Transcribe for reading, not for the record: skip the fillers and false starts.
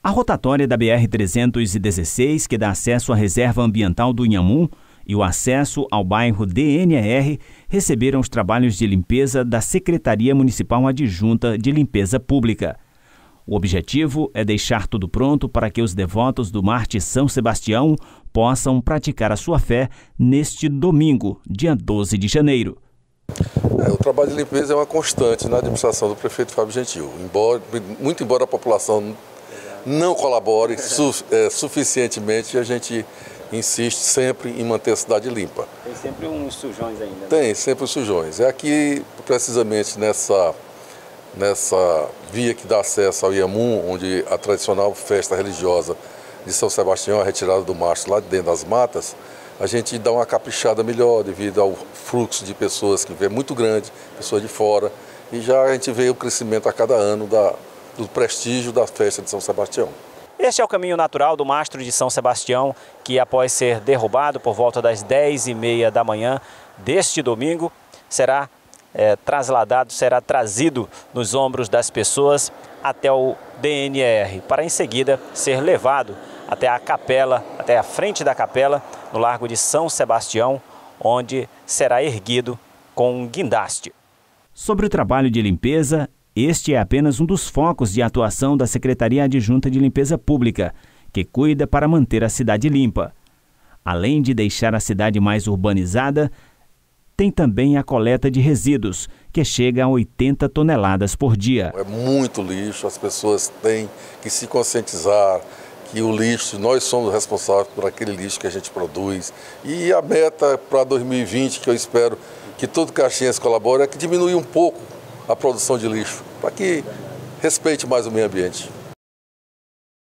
A rotatória da BR-316, que dá acesso à reserva ambiental do Inhamum, e o acesso ao bairro DNR receberam os trabalhos de limpeza da Secretaria Municipal Adjunta de Limpeza Pública. O objetivo é deixar tudo pronto para que os devotos do Marte São Sebastião possam praticar a sua fé neste domingo, dia 12 de janeiro. O trabalho de limpeza é uma constante na administração do prefeito Fábio Gentil. Muito embora a população não colabore suficientemente, a gente insiste sempre em manter a cidade limpa. Tem sempre uns sujões ainda, né? Tem sempre os sujões. É aqui, precisamente nessa via que dá acesso ao Inhamum, onde a tradicional festa religiosa de São Sebastião, a retirada do mastro lá de dentro das matas, a gente dá uma caprichada melhor devido ao fluxo de pessoas que vem muito grande, pessoas de fora, e já a gente vê o crescimento a cada ano do prestígio da festa de São Sebastião. Este é o caminho natural do mastro de São Sebastião, que após ser derrubado por volta das 10h30 da manhã deste domingo, será trazido nos ombros das pessoas até o DNR, para em seguida ser levado até a capela, até a frente da capela, no Largo de São Sebastião, onde será erguido com um guindaste. Sobre o trabalho de limpeza, este é apenas um dos focos de atuação da Secretaria Adjunta de Limpeza Pública, que cuida para manter a cidade limpa. Além de deixar a cidade mais urbanizada, tem também a coleta de resíduos, que chega a 80 toneladas por dia. É muito lixo, as pessoas têm que se conscientizar que o lixo, nós somos responsáveis por aquele lixo que a gente produz. E a meta para 2020, que eu espero que todo caxiense colabore, é que diminua um pouco a produção de lixo, para que respeite mais o meio ambiente.